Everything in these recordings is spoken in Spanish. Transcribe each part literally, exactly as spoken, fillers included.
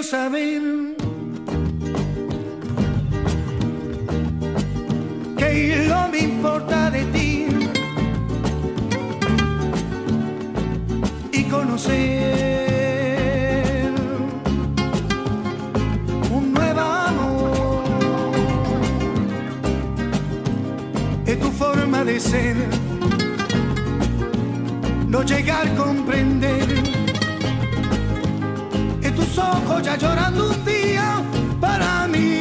saber que no me importa de ti y conocer un nuevo amor. Es tu forma de ser, no llegar a comprender. En tus ojos ya llorando un día para mí.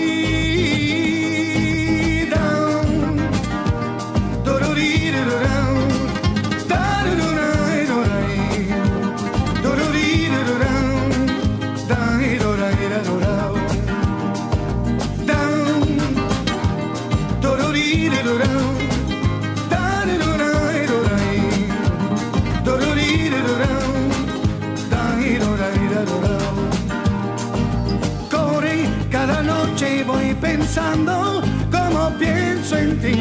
Cada noche voy pensando como pienso en ti.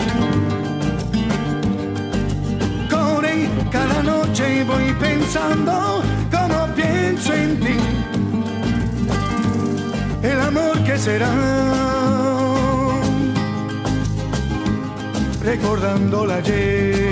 Corre, cada noche voy pensando como pienso en ti. El amor que será, recordando la ayer.